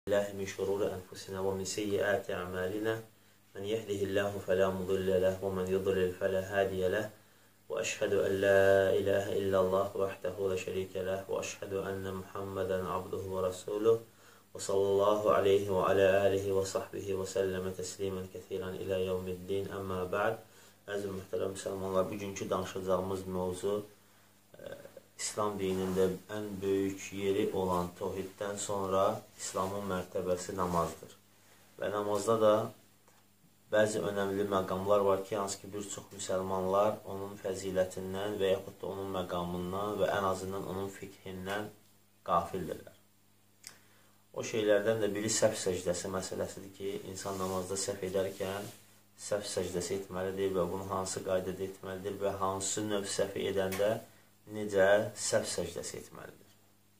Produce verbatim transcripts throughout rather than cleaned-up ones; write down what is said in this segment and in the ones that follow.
الله من شرور أنفسنا ومن سيئات أعمالنا من يهده الله فلا مضل له ومن يضلل فلا هادي له وأشهد أن لا إله إلا الله وحده لا شريك له وأشهد أن محمدا عبده ورسوله وصلى الله عليه وعلى آله وصحبه وسلم تسليما كثيرا إلى يوم الدين. أما بعد. Əziz mühtərəm müsəlmanlar, bugünkü danışacağımız mövzu İslam dinində ən böyük yeri olan tohiddən sonra İslamın mərtəbəsi namazdır. Və namazda da bəzi önəmli məqamlar var ki, hansı ki bir çox müsəlmanlar onun fəzilətindən və yaxud da onun məqamından və ən azından onun fikrindən qafildirlər. O şeylərdən də biri səhv səcdəsi məsələsidir ki, insan namazda səhv edərkən səhv səcdəsi etməlidir və bunu hansı qaydada etməlidir və hansı növ səhv edəndə necə səhv səcdəsi etməlidir.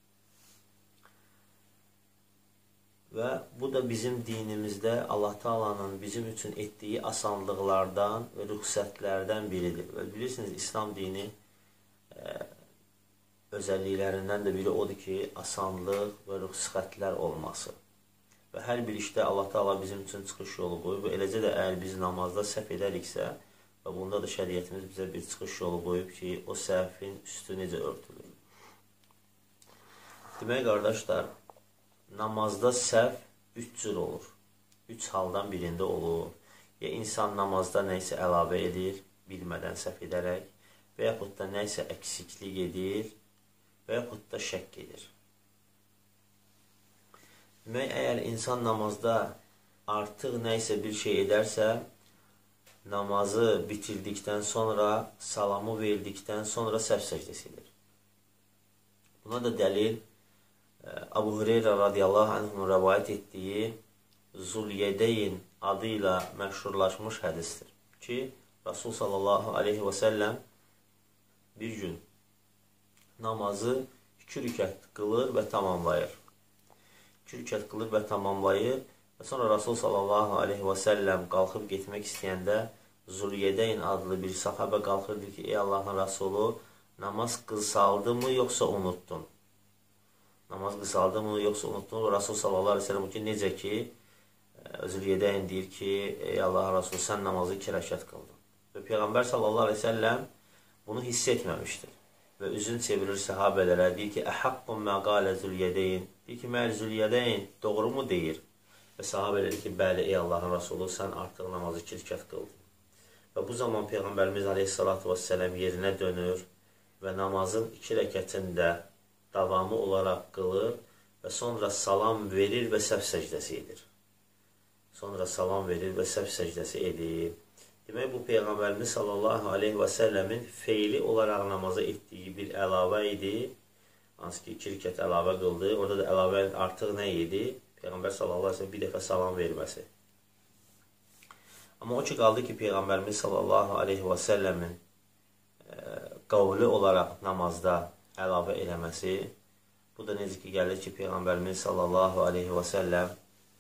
Və bu da bizim dinimizdə Allah Taala'nın bizim üçün etdiyi asanlıqlardan və rüxsətlərdən biridir. Və bilirsiniz, İslam dini e, özəlliklərindən də biri odur ki, asanlıq və rüxsətlər olması. Və hər bir işdə Allah Taala bizim üçün çıxış yolu qoyub və eləcə də əgər biz namazda səhv edəriksə və bunda da şəriətimiz bizə bir çıxış yolu qoyub ki, o səhvin üstü necə örtülür. Demək, qardaşlar, namazda səhv üç cür olur. Üç haldan birində olur. Ya insan namazda nəysə əlavə edir, bilmədən səhv edərək, və yaxud da nəysə əksiklik edir, və yaxud da şəkk edir. Demək, əgər insan namazda artıq nəysə bir şey edərsə, namazı bitirdikdən sonra, salamı verdikdən sonra səhv səcdəsi edir. Buna da dəlil Əbu Hüreyrə radiyallahu anhun rəvayət etdiyi Zulyədeyn adı ilə məşhurlaşmış hədisdir ki, Rasul sallallahu aleyhi və səlləm bir gün namazı iki rükət qılır və tamamlayır. İki rükət qılır və tamamlayır və sonra Rasul sallallahu aleyhi və səlləm qalxıb getmək istəyəndə Zulyədeyn adlı bir sahabə qalxırdı ki, ey Allahın Rasulü, namaz qısaldı mı yoxsa unuttun? Namaz qısaldı mı yoxsa unuttun? Və Rasul sallallahu aleyhi və səlləm ki, necə ki, Zulyədeyn deyir ki, ey Allahın Rasulü, sən namazı iki rəkət qıldın. Və Peyğəmbər sallallahu aleyhi və səlləm bunu hiss etməmişdir. Və üzün çevirir səhabələrə, deyir ki, əhəqqun məqalə Zulyədeyn. Deyir ki, məhər Zulyədeyn doğru mu deyir? Və sahabələr ki, bəli, ey Allahın Rasulü, sən artıq namazı iki rükət qıldın. Və bu zaman Peyğəmbərimiz aleyhissalatu vesselam yerinə dönür və namazın iki rəkətində davamı olaraq qılır və sonra salam verir və səhv səcdəsi edir. Sonra salam verir və səhv səcdəsi edir. Demək, bu Peyğəmbərimiz sallallahu aleyhi və səlləmin feili olaraq namaza etdiyi bir əlavə idi. Hansı ki, iki rükət əlavə qıldı. Orada da əlavə artıq nə idi? Peyğəmbər sallallahu aleyhi və səlləm bir dəfə salam verməsi. Amma o ki, qaldı ki, Peyğəmbərimiz sallallahu aleyhi və səlləmin qavli olaraq namazda əlavə eləməsi. Bu da necə ki, gəlir ki, Peyğəmbərimiz sallallahu aleyhi və səlləm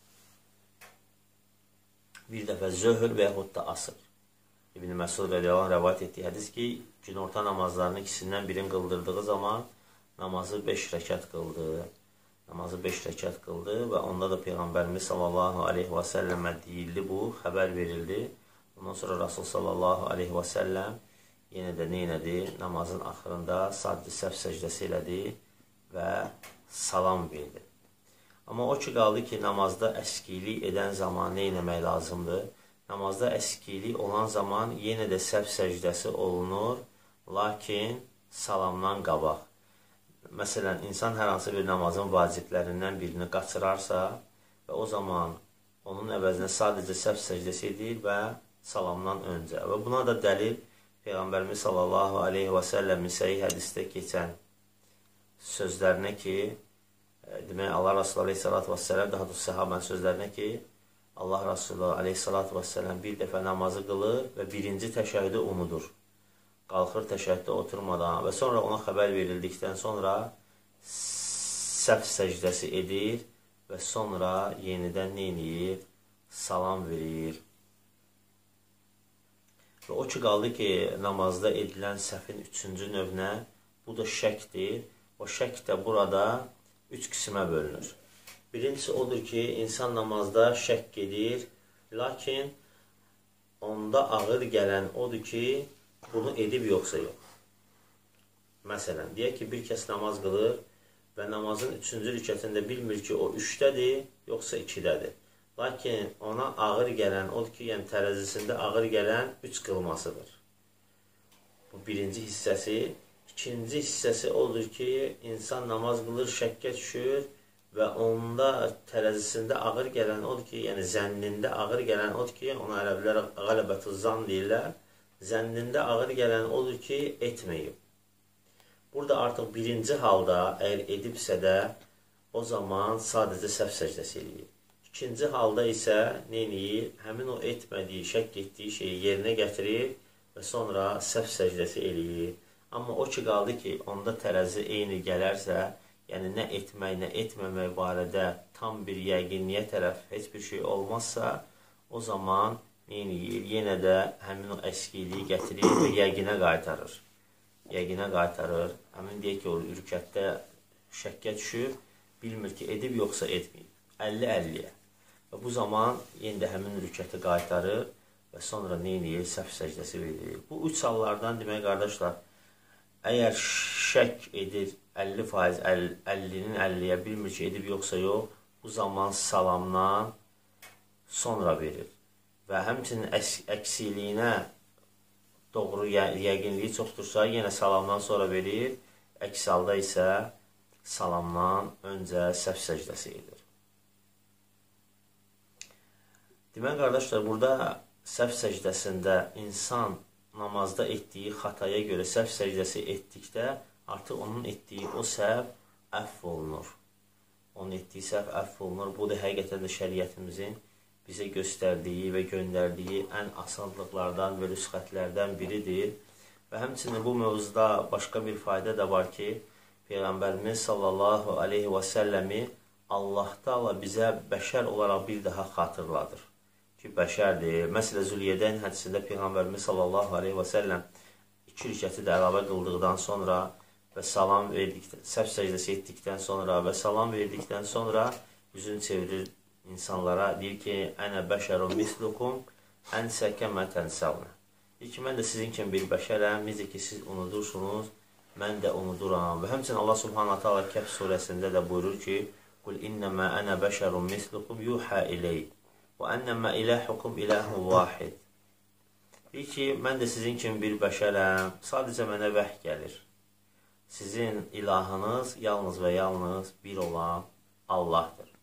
bir dəfə zöhr və yaxud da asır. İbn-i Məsud rədiyallahu anh rəvayət etdiyi hədis ki, günorta namazlarının ikisindən birini qıldırdığı zaman namazı beş rəkət qıldı. Namazı beş rəkət qıldı və onda da Peyğəmbərimiz sallallahu aleyhi və səlləmə deyildi bu, xəbər verildi. Ondan sonra Rasul sallallahu aleyhi və səlləm yenə də neynədi? Namazın axırında sadəcə səhv səcdəsi elədi və salam verdi. Amma o ki, qaldı ki, namazda əskilik edən zaman neynəmək lazımdır? Namazda əskilik olan zaman yenə də səhv səcdəsi olunur, lakin salamdan qabaq. Məsələn, insan hər hansı bir namazın vaciblərindən birini qaçırarsa və o zaman onun əvəzinə sadəcə səhv səcdəsi edir və salamdan öncə. Və buna da dəlil Peyğəmbərimiz sallallahu aleyhi və səlləmin səhih hədisdə keçən sözlərinə ki, demək, Allah Rasulü aleyhissalatu vesselam, daha doğrusu səhabənin sözlərinə ki, Allah Rasulü aleyhissalatu vesselam bir dəfə namazı qılır və birinci təşəhhüdü unudur. Qalxır təşəhhüddə oturmadan və sonra ona xəbər verildikdən sonra səhv səcdəsi edir və sonra yenidən neyniyir? Salam verir. Və o ki, qaldı ki, namazda edilən səhvin üçüncü növünə, bu da şəkdir. O şək də burada üç qismə bölünür. Birincisi odur ki, insan namazda şəkk edir, lakin onda ağır gələn odur ki, bunu edib yoxsa yox. Məsələn, deyək ki, bir kəs namaz qılır və namazın üçüncü rükətində bilmir ki, o üçdədir, yoxsa ikidədir. Lakin ona ağır gələn odur ki, yəni tərəzisində ağır gələn üç qılmasıdır. Bu birinci hissəsi. İkinci hissəsi odur ki, insan namaz qılır, şəkkə düşür və onda tərəzisində ağır gələn odur ki, yəni zənnində ağır gələn odur ki, ona ərəblər qələbətü zan deyirlər, zənnində ağır gələn odur ki, etməyib. Burada artıq birinci halda, əgər edibsə də, o zaman sadəcə səhv səcdəsi eləyir. İkinci halda isə nə eləyir? Həmin o etmədiyi, şəkk etdiyi şeyi yerinə gətirir və sonra səhv səcdəsi eləyir. Amma o ki, qaldı ki, onda tərəzi eyni gələrsə, yəni nə etmək, nə etməmək barədə tam bir yəqinliyə tərəf heç bir şey olmazsa, o zaman nə eləyir? Yenə də həmin o əskiliyi gətirir və yəqinə qaytarır. Yəqinə qaytarır. Həmin deyək ki, o rükətdə şəkkə düşür, bilmir ki, edib yoxsa etməyib. əlli əlliyə. Və bu zaman yenə də həmin rükəti qaytarır və sonra nə eləyir? Səhv səcdəsi verir. Bu üç hallardan demək, qardaşlar, əgər şək edir əlli faiz, əllinin əlliyə bilmir ki, edib yoxsa yox, bu zaman salamdan sonra verir. Və həmçinin əksiliyinə doğru yəqinliyi çoxdursa, yenə salamdan sonra verir. Əks halda isə salamdan öncə səhv səcdəsi edir. Demək, qardaşlar, burada səhv səcdəsində insan namazda etdiyi xataya görə səhv səcdəsi etdikdə artıq onun etdiyi o səhv əfv olunur. Onun etdiyi səhv əfv olunur. Bu da həqiqətən də şəriətimizin bizə göstərdiyi və göndərdiyi ən asanlıqlardan və rüsxətlərdən biridir. Və həmçinin bu mövzuda başqa bir fayda da var ki, Peyğəmbərimiz sallallahu aleyhi və səlləmi Allah Taala bizə bəşər olaraq bir daha xatırladır ki, bəşərdir. Məsələn, Züliyədəyn hədisində Peyğəmbərimiz sallallahu aleyhi və səlləm iki rükəti də əlavə qıldıqdan sonra və salam verdikdən, səhv səcdəsi etdikdən sonra və salam verdikdən sonra üzünü çevirir insanlara, deyir ki, ənə bəşərun mislukum ənsə kəmə tənsəvnə. Deyir ki, mən də sizin kimi bir bəşərəm, necə ki, siz unudursunuz, mən də unuduram. Və həmçinin Allah subhanahu ta'ala Kəhf surəsində də buyurur ki, qul innəmə ənə bəşərun mislukum yuhə iley və ennəmə ilahukum ilahun vahid. Deyir ki, mən də sizin kimi bir bəşərəm, sadəcə mənə vəhy gəlir. Sizin ilahınız yalnız və yalnız bir olan Allahdır.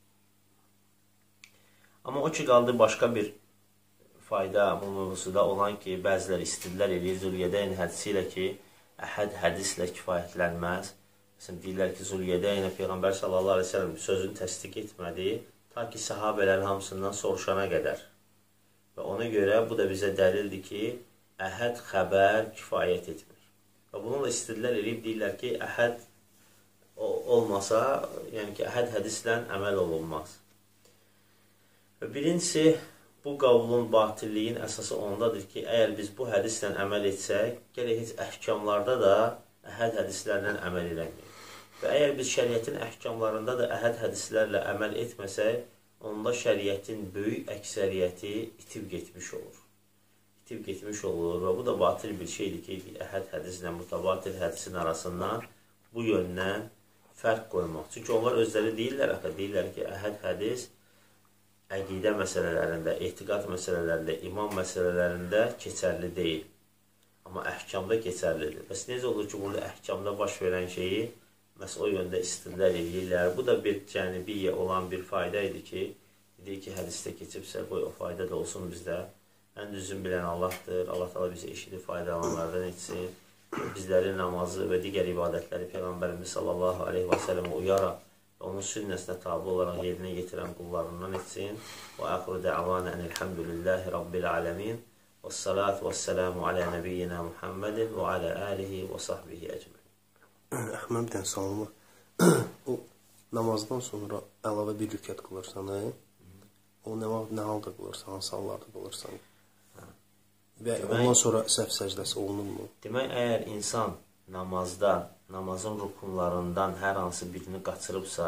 Amma o ki, qaldı başqa bir fayda bu mövzuda olan ki, bəzilər istidlər edir Züliyədəyn hədisi ilə ki, əhəd hədislə kifayətlənməz. Məsələn, deyirlər ki, Züliyədəynə Peyğəmbər sallallahu aleyhi ve sellem sözünü təsdiq etmədi, ta ki, sahabələrin hamısından soruşana qədər. Və ona görə bu da bizə dəlildir ki, əhəd xəbər kifayət etmir. Və bununla istidlər edib deyirlər ki, əhəd olmasa, yəni ki, əhəd hədislə əməl olunmaz. Və birincisi, bu qavlun batilliyin əsası ondadır ki, əgər biz bu hədislə əməl etsək, gələk heç əhkamlarda da əhəd hədislərlə əməl eləməyik. Və əgər biz şəriətin əhkamlarında da əhəd hədislərlə əməl etməsək, onda şəriətin böyük əksəriyyəti itib getmiş olur. İtib getmiş olur və bu da batil bir şeydir ki, əhəd hədislə mutabatil hədisin arasından bu yöndən fərq qoymaq. Çünki onlar özləri deyirlər, axı, deyirlər ki, əhəd hədis əqidə məsələlərində, etiqad məsələlərində, iman məsələlərində keçərli deyil. Amma əhkamda keçərlidir. Bəs necə olur ki, burada əhkamda baş verən şeyi məhz o yöndə istidlal edirlər. Bu da bir cənibiyyə olan bir fayda idi ki, deyir ki, hədisdə keçibsə, qoy o fayda da olsun bizdə. Ən düzün bilən Allahdır. Allah Taala bizə eşidib faydalananlardan etsin. Bizlərin namazı və digər ibadətləri Peyğəmbərimiz sallallahu aleyhi və səlləmə uyaraq onun sünnəsinə tabi olaraq yerinə yetirən qullarından etsin. Və əxiru də'vanə enilhamdülillahi rabbil aləmin. Və salatu və səlamu alə nəbiyyina Muhammedin və alə alihi və sahbihi əcməin. Əhməm bir dənə sualım var. O namazdan sonra əlavə bir rükət qılırsan, o nə, nə halda qılırsan, hansı hallarda qılırsan? Və ondan sonra səhv səcdəsi olunurmu? Demək, əgər insan namazda, namazın rukunlarından hər hansı birini qaçırıbsa,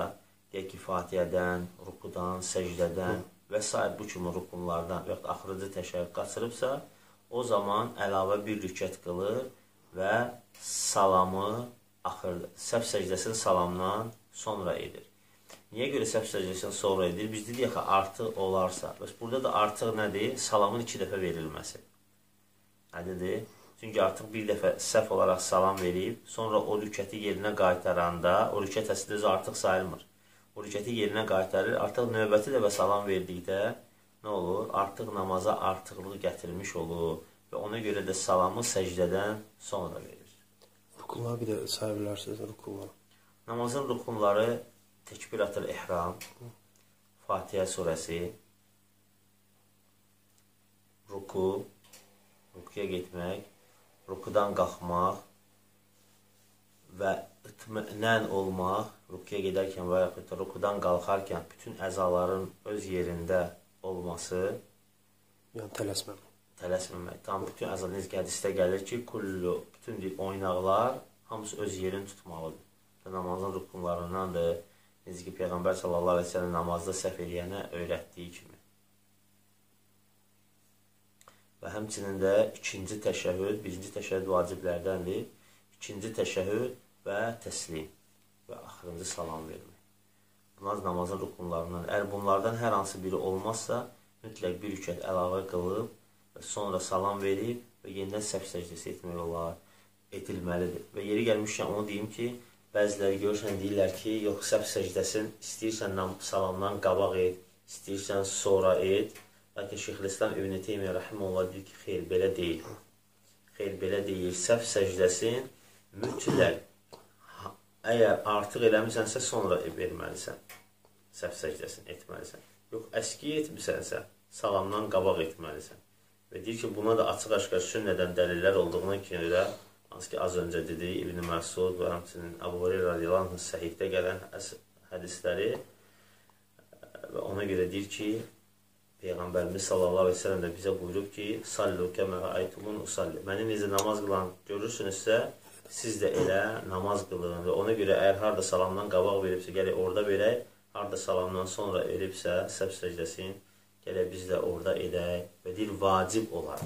deyək ki, Fatihədən, rukudan, səcdədən və s. bu kimi rukunlardan və yaxud axırıncı təşəhhüd qaçırıbsa, o zaman əlavə bir rükət qılır və salamı axır, səhv səcdəsini salamdan sonra edir. Niyə görə səhv səcdəsini sonra edir? Biz dedik ki, artıq olarsa. Burada da artıq nədir? Salamın iki dəfə verilməsi. Nədir? Çünki artıq bir dəfə səhv olaraq salam verib, sonra o rükəti yerinə qaytaranda, o rükət əslində artıq sayılmır. O rükəti yerinə qaytarır, artıq növbəti dəfə salam verdikdə nə olur? Artıq namaza artıqlıq gətirmiş olur və ona görə də salamı səcdədən sonra verir. Rukunları bir də say bilərsiniz, rukunları. Namazın rukunları təkbiratul ihram, Fatihə surəsi, ruku, rukuya getmək, rukudan qalxmaq və itminən olmaq, rukuya gedərkən və yaxud da rukudan qalxarkən bütün əzaların öz yerində olması, yəni tələsməmək. Tələsməmək. Tam bütün əzalar hədisdə gəlir ki, kullu, bütün oynaqlar hamısı öz yerini tutmalıdır. Və namazın rukunlarındandır. Necə ki, Peyğəmbər sallallahu aleyhi ve sellem namazda səhv eləyənə öyrətdiyi kimi. Və həmçinin də ikinci təşəhhüd, birinci təşəhhüd vaciblərdəndir. İkinci təşəhhüd və təslim və axırıncı salam vermək. Bunlar namazın rukunlarından. Əgər bunlardan hər hansı biri olmazsa, mütləq bir rükət əlavə qılıb və sonra salam verib və yenidən səhv səcdəsi etmək olar, edilməlidir. Və yeri gəlmişkən onu deyim ki, bəziləri görürsən deyirlər ki, yox, səhv səcdəsin istəyirsən salamdan qabaq et, istəyirsən sonra et. Lakin Şeyxülislam İbn Teymiyyə rəhiməhullah deyir ki, xeyr, belə deyil. Xeyr, belə deyil. Səhv səcdəsin mütləq, əgər artıq eləmisənsə, sonra verməlisən. Səhv səcdəsini etməlisən. Yox, əski etmisənsə, salamdan qabaq etməlisən. Və deyir ki, buna da açıq-aşkar sünnədən dəlillər olduğuna görə, hansı ki, az öncə dedi, İbn Məsud və həmçinin Əbu Hüreyrə radiyallahu anh səhihdə gələn hədisləri və ona görə deyir ki, Peyğəmbərimiz sallallahu aleyhi ve sellem də bizə buyurub ki, sallu kəmə rəaytumun usalli. Məni necə namaz qılan görürsünüzsə, siz də elə namaz qılın. Və ona görə əgər harada salamdan qabaq veribsə, gələk orada verək, harada salamdan sonra veribsə, səhv səcdəsin, gələk biz də orada edək və deyir, vacib olaraq.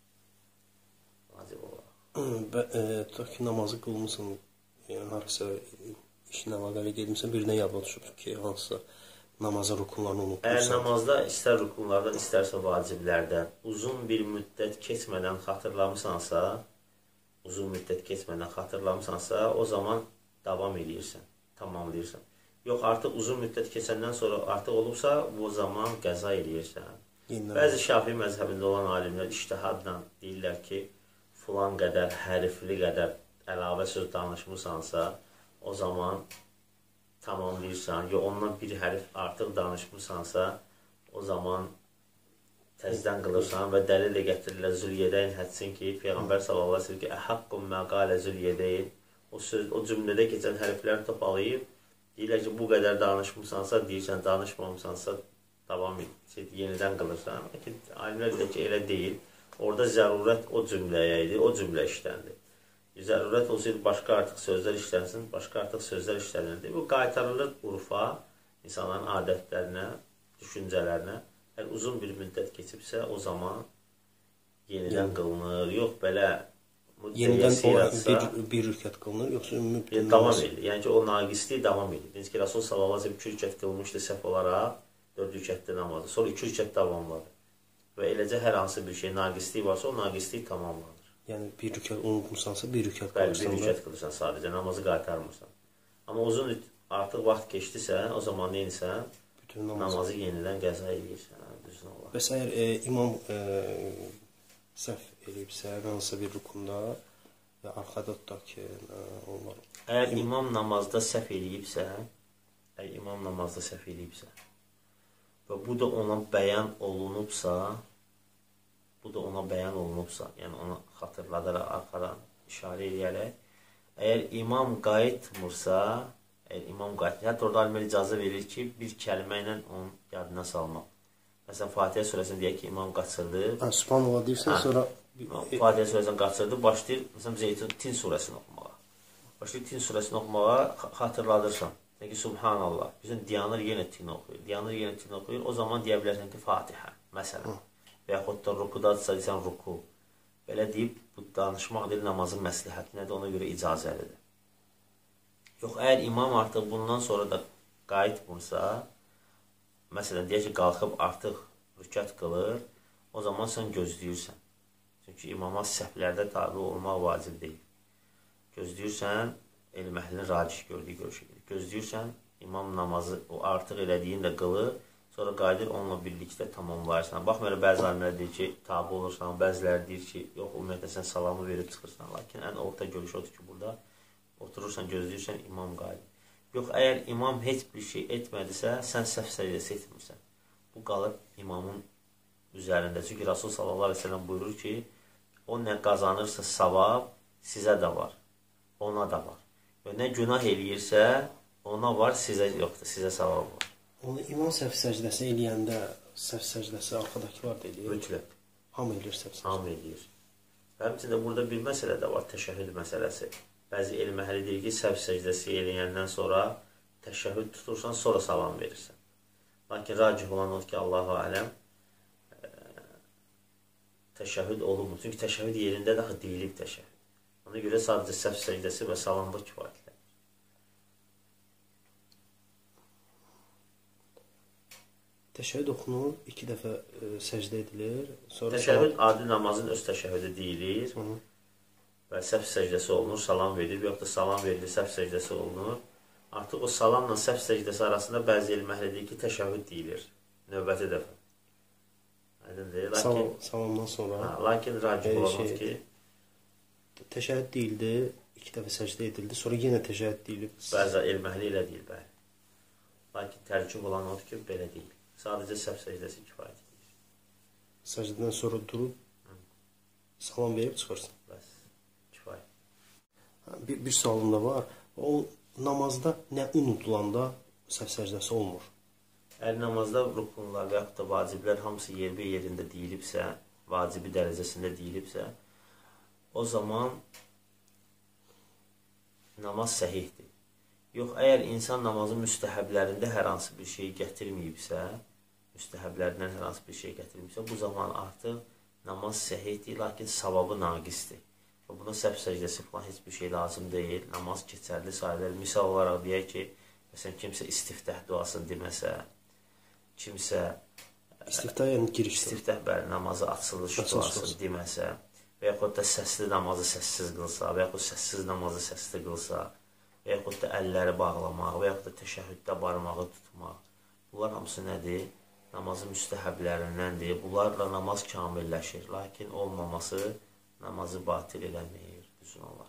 Vacib olaraq. Tutaq ki, namazı qılmışsın, yəni harasa işin əlaqəli gedmişsən, birinə yadına düşüb ki, hansısa namazın rukunlarını unutmuşsan. Əgər namazda istər rukunlardan, istərsə vaciblərdən uzun bir müddət keçmədən xatırlamısansa, uzun müddət keçmədən xatırlamısansa, o zaman davam edirsən, tamamlayırsan. Yox, artıq uzun müddət keçəndən sonra artıq olubsa, bu zaman qəza edirsən. Bəzi Şafii məzhəbində olan alimlər iştihadla deyirlər ki, filan qədər, hərfli qədər əlavə söz danışmısansa, o zaman tamamlayırsan, ya ondan bir hərf artıq danışmırsansa, o zaman təzdən qılırsan və dəlil də gətirirlər Züliyədəyn hədsin ki, Peyğəmbər sallallahu aleyhi ve sellem ki, əhəqqum məqalə Züliyədəyn, o söz, o cümlədə keçən hərfləri topalayıb, deyirlər ki, bu qədər danışmırsansa, deyirsən, danışmamısansa, davam et, yenidən qılırsan. Lakin alimlər deyir ki, elə deyil. Orada zərurət o cümləyə idi, o cümlə işləndir. Zərurət olsaydı, başqa artıq sözlər işlənsin, başqa artıq sözlər işlənirdi. Bu, qaytarılır urfa, insanların adətlərinə, düşüncələrinə. Əgər uzun bir müddət keçibsə, o zaman yenidən qılınır. Yox, belə yenidən bir, bir rükət qılınır, yoxsa müddət davam edir. Yəni ki, o naqisliyi davam edir. Deyiniz ki, Rasul sallallahu aleyhi ve sellem iki rükət qılmışdı səhv olaraq, dörd rükətdə namazı. Sonra iki rükət davamladı. Və eləcə hər hansı bir şey naqisliyi varsa, o naqisliyi tamamlanır. Yəni, bir rükət unutmursansa, bir rükət qılırsan. Bəli, bir rükət qılırsan sadəcə, namazı qaytarmırsan. Amma uzun artıq vaxt keçdisə, o zaman neyinsən, namazı yenidən qəza edirsən, düzün olar. Bəs əgər e, imam e, səhv eləyibsə, hansısa bir rukunda və arxada tutaq ki, e, onlar... Əgər imam namazda səhv eləyibsə, əgər imam namazda səhv eləyibsə və bu da ona bəyan olunubsa, bu da ona bəyan olunubsa, yəni ona xatırladaraq, arxadan işarə edərək, əgər imam qayıtmırsa, əgər imam qayıtmırsa, hətta orada alimlər icazə verir ki, bir kəlmə ilə onun yadına salmaq. Məsələn, Fatihə surəsini deyək ki, imam qaçırdı. Subhanallah deyirsən, sonra... Fatihə surəsini qaçırdı, başlayır, məsələn, Zeytin Tin surəsini oxumağa. Başlayır Tin surəsini oxumağa, xatırladırsan. Peki Subhanallah. Bizim Diyanır yenə etdiyini oxuyur. Diyanır yenə etdiyini oxuyur. O zaman deyə bilərsən ki, Fatihə. Məsələn. Və yaxud da rukudadırsa deyirsən ruku. Belə deyib, bu danışmaq deyil, namazın məsləhəti nədir, ona görə icazəlidir. Yox, əgər imam artıq bundan sonra da qayıtmırsa, məsələn, deyək ki, qalxıb artıq rükət qılır, o zaman sən gözləyirsən. Çünki imama səhvlərdə tabi olmaq vacib deyil. Gözləyirsən, elm əhlinin racih gördüyü görüşə gedir. Gözləyirsən, imam namazı o artıq elədiyini də qılır, sonra qayıdır onunla birlikdə tamamlayırsan. Baxmayaraq, bəzi alimlər deyir ki, tabi olursan, bəziləri deyir ki, yox, ümumiyyətlə sən salamı verib çıxırsan. Lakin ən orta görüş odur ki, burada oturursan, gözləyirsən, imam qayıdır. Yox, əgər imam heç bir şey etmədisə, sən səhv səcdəsi etmirsən. Bu qalır imamın üzərində. Çünki Rasul sallallahu aleyhi ve sellem buyurur ki, o nə qazanırsa savab sizə də var, ona da var. Və nə günah eləyirsə, ona var, sizə yoxdur, sizə savab var. Onu imam səhv səcdəsi eləyəndə səhv səcdəsi arxadakı var deyil. Mütləq. Hamı eləyir səhv səcdəsi. Hamı eləyir. Həmçində burada bir məsələ də var, təşəhhüd məsələsi. Bəzi elm əhli deyir ki, səhv səcdəsi eləyəndən sonra təşəhhüd tutursan, sonra salam verirsən. Lakin racih olan odur ki, Allahu aləm təşəhhüd olunmur. Çünki təşəhhüd yerində daha deyilib təşəhhüd. Ona görə sadəcə səhv səcdəsi və salamda kifayətlənir. Təşəhhüd oxunur, iki dəfə e, səcdə edilir. Sonra təşəhhüd salam... adi namazın öz təşəhhüdü deyilir. Hı -hı. Və səhv səcdəsi olunur, salam verilir. Yox da salam verilir, səhv səcdəsi olunur. Artıq o salamla səhv səcdəsi arasında bəzi elm əhli deyir ki, təşəhhüd deyilir. Növbəti dəfə. Lakin, Salam, salamdan sonra. Hə, lakin racih olan şey, ki, təşəhhüd deyildi, iki dəfə səcdə edildi, sonra yenə təşəhhüd deyilib. Bəzi elm əhli elə deyil, bəli. Lakin tərkib olan odur ki, belə deyil. Sadəcə səhv səcdəsi kifayət edir. Səcdədən sonra durub, Hı. salam verib çıxırsın. Bəs, kifayət. Bir, bir sualım da var. O namazda nə unutulanda səhv səcdəsi olmur? Əgər namazda rukunlar və yaxud da vaciblər hamısı yerbi yerində deyilibsə, vacibi dərəcəsində deyilibsə, o zaman namaz səhihdir. Yox, əgər insan namazın müstəhəblərində hər hansı bir şey gətirməyibsə, müstəhəblərindən hər hansı bir şey gətirməyibsə, bu zaman artıq namaz səhihdir, lakin savabı naqisdir. Və buna səhv səcdəsi falan heç bir şey lazım deyil, namaz keçərli sayılır. Misal olaraq deyək ki, məsələn, kimsə istiftah duasını deməsə, kimsə istiftah yəni giriş, istiftah bəli, namazı açılış duasını deməsə və yaxud da səsli namazı səssiz qılsa və yaxud səssiz namazı səsli qılsa və yaxud da əlləri bağlamaq və yaxud da təşəhhüddə barmağı tutmaq. Bunlar hamısı nədir? Namazın müstəhəblərindəndir. Bunlarla namaz kamilləşir. Lakin olmaması namazı batil eləməyir. Düzün Allah.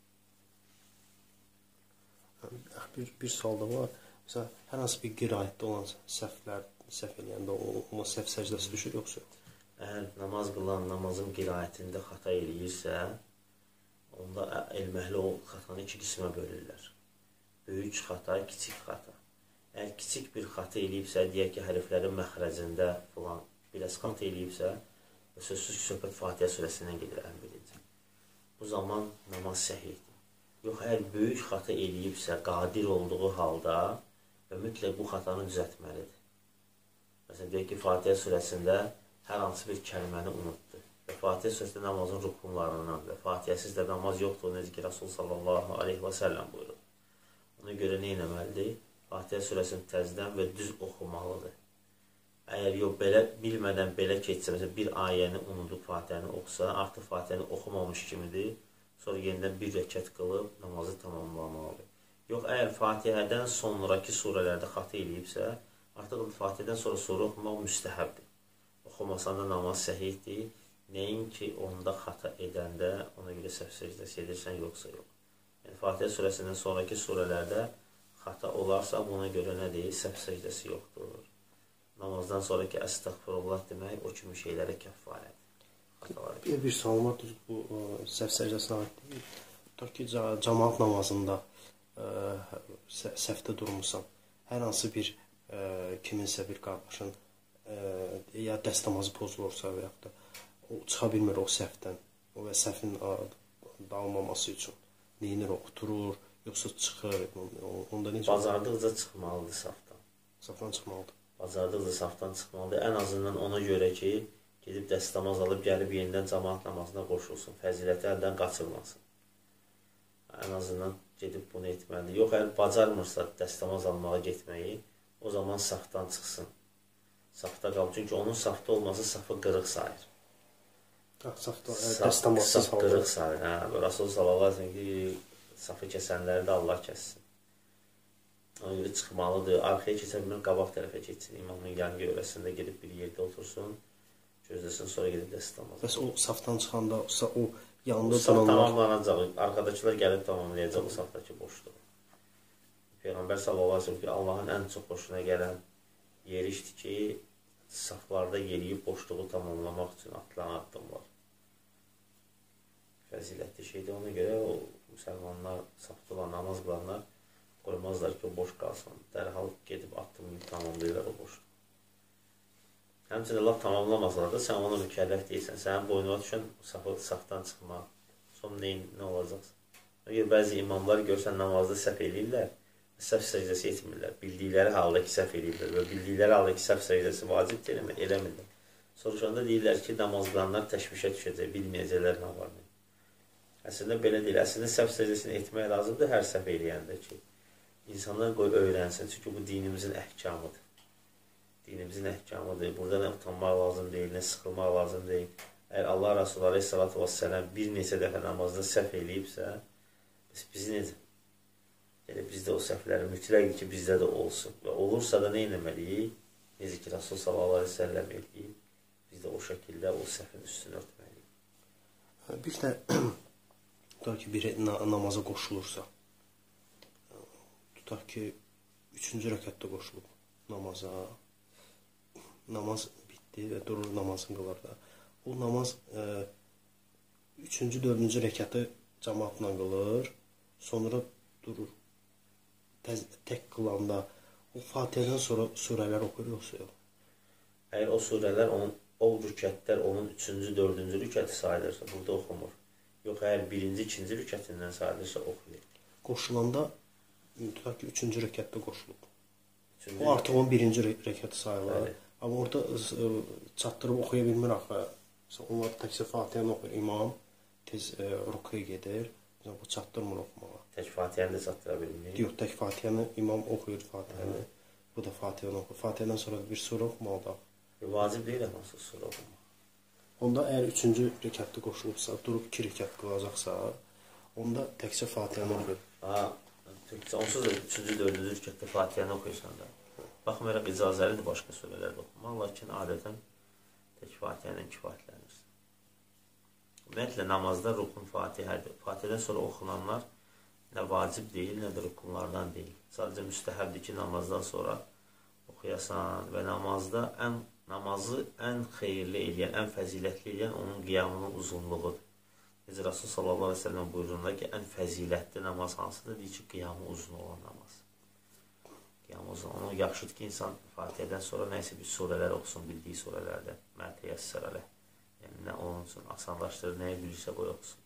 Bir, bir sual da var. Məsələn, hər hansı bir qiraətdə olan səhvlər səhv eləyəndə o, o səhv səcdəsi düşür, yoxsa? Əgər namaz qılan namazın qiraətində xata eləyirsə, onda elm əhli o xatanı iki qismə bölürlər. Böyük xata, kiçik xata. Əgər kiçik bir xata eləyibsə, deyək ki, hərflərin məxrəcində falan biraz xata eləyibsə, və sözsüz ki, söhbət Fatihə surəsindən gedir ən birinci. Bu zaman namaz səhihdir. Yox, əgər böyük xata eləyibsə, qadir olduğu halda və mütləq bu xatanı düzəltməlidir. Məsələn, deyək ki, Fatihə surəsində hər hansı bir kəlməni unutdu. Və Fatihə surəsində namazın rukunlarından və Fatihəsiz də namaz yoxdur, necə ki, Rasul sallallahu aleyhi və səlləm buyurur. Ona görə nə etməlidir? Fatihə surəsini təzdən və düz oxumalıdır. Əgər yox, belə, bilmədən belə keçsə, məsələn, bir ayəni unudub Fatihəni oxusa, artıq Fatihəni oxumamış kimidir, sonra yenidən bir rəkət qılıb namazı tamamlamalıdır. Yox, əgər Fatihədən sonraki surələrdə xata eləyibsə, artıq Fatihədən sonra surə oxumaq müstəhəbdir. Oxumasan da namaz səhihdir. Nəinki onda xata edəndə ona görə səhv səcdəsi edirsən, yoxsa yox. Yəni, Fatihə surəsindən sonraki surələrdə xata olarsa, buna görə nə deyil? Səhv səcdəsi yoxdur. Namazdan sonraki əstəğfirullah demək o kimi şeylərə kəffarədir. Bir, bir sual var, bu səhv səcdəsinə aid deyil. Tutaq ki, cəmaat namazında ə, səhvdə durmuşsan, hər hansı bir ə, kiminsə bir qardaşın ə, ya dəst namazı pozulursa və yaxud da o çıxa bilmir o səhvdən, o və səhvin dağılmaması üçün neyinir, oturur, Yoxsa çıxır, onda necə? Bacardıqca çıxmalıdır safdan. Safdan çıxmalıdır. Bacardıqca safdan çıxmalıdır. Ən azından ona görə ki, gedib dəstəmaz alıb gəlib yenidən cəmaət namazına qoşulsun. Fəziləti əldən qaçırmasın. Ən azından gedib bunu etməlidir. Yox, əgər bacarmırsa dəstəmaz almağa getməyi, o zaman safdan çıxsın. Safda qalıb. Çünki onun safda olması safı qırıq sayır. Safda, dəstəmazsız saf qırıq sayır. Hə, Rasul sallallahu əleyhi və səlləm ki, safı kəsənləri də Allah kəssin. Ona görə çıxmalıdır. Arxaya keçə bilmir, qabaq tərəfə keçsin. İmamın yan görəsində gedib bir yerdə otursun. Gözləsin, sonra gedib dəstəmaz. Bəs o safdan çıxanda o yanında saf tamamlanacaq. Arxadakılar gəlib tamamlayacaq o safdakı boşluğu. Peyğəmbər sallallahu əleyhi və səlləm ki, Allahın ən çox xoşuna gələn yeri işdir ki, saflarda yeriyib boşluğu tamamlamaq üçün atılan addımlar. Fəzilətli şeydir. Ona görə o müsəlmanlar, safda olan namaz qılanlar qoymazlar ki, o boş qalsın. Dərhal gedib addımını tamamlayırlar o boşluğu. Həmçinin Allah tamamlamasalar da sən ona mükəlləf deyilsən. Sənin boynuna düşən safı safdan çıxmaq. Son neyin, nə olacaqsın? Ona görə bəzi imamlar görsən namazda səhv eləyirlər, səhv səcdəsi etmirlər. Bildikləri halda ki, səhv eləyirlər və bildikləri halda ki, səhv səcdəsi vacib eləmirlər. Soruşanda deyirlər ki, namaz qılanlar təşvişə düşəcək, bilməyəcəklər nə var. Əslində belə deyil. Əslində səhv səcdəsini etmək lazımdır hər səhv eləyəndə ki, insanlar qoy öyrənsin. Çünki bu dinimizin əhkamıdır. Dinimizin əhkamıdır. Burada nə utanmaq lazım deyil, nə sıxılmaq lazım deyil. Əgər Allah Rasulü Aleyhissalatu vesselam bir neçə dəfə namazda səhv eləyibsə, biz necə? Yəni, bizdə o səhvləri mütləqdir ki, bizdə də olsun. Və olursa da nə etməliyik? Necə ki, Rasul sallallahu aleyhi ve sellem eləyib, biz də o şəkildə o səhvin üstünü örtməliyik. Bir də, tutaq ki, biri namaza qoşulursa, tutaq ki, üçüncü rəkətdə qoşulub namaza, namaz bitdi və durur namazını qılar da. O namaz üçüncü, dördüncü rəkəti cəmaatla qılır, sonra durur. Tək qılanda o Fatihədən sonra surələr oxuyur, yoxsa yox? Əgər o surələr, o rükətlər onun üçüncü, dördüncü rükəti sayılırsa, burada oxumur. Yox, əgər birinci, ikinci rükətindən sayılırsa, oxuyur. Qoşulanda, tutaq ki, üçüncü rəkətdə qoşulub. O artıq onun birinci rəkəti sayılır. Amma orada çatdırıb oxuya bilmir axı. Onlar təkcə Fatihəni oxuyur, imam tez rukuya gedir. Bu çatdırmır oxumağa. Tək Fatihəni də çatdıra bilmir. Yox, tək Fatihəni imam oxuyur Fatihəni. Bu da Fatihəni oxuyur. Fatihədən sonra bir surə oxumalıdır. Vacib deyil hansı surə oxumaq. Onda əgər üçüncü rəkətdə qoşulubsa, durub iki rəkət qılacaqsa, onda təkcə Fatihəni oxuyur. Ha, onsuz da üçüncü, dördüncü rəkətdə Fatihəni oxuyursan da. Baxmayaraq icazəlidir başqa surələrdə oxumaq, lakin adətən tək Fatihəni kifayətlənirsən. Ümumiyyətlə, namazda rukun Fatihədir. Fatihədən sonra oxunanlar nə vacib deyil, nə də rukunlardan deyil. Sadəcə müstəhəbdir ki, namazdan sonra oxuyasan və namazda ən, namazı ən xeyirli eləyən, ən fəzilətli eləyən onun qiyamının uzunluğudur. Necə Rasul sallallahu aleyhi ve sellem buyururlar ki, ən fəzilətli namaz hansıdır? Deyir ki, qiyamı uzun olan namaz. Qiyamı uzun. Onu yaxşıdır ki, insan Fatihədən sonra nəysə bir surələr oxusun, bildiyi surələrdə. Mətəyyəssər ələh. Yəni, nə onun üçün asanlaşdırır, nəyə bilirsə qoy oxusun.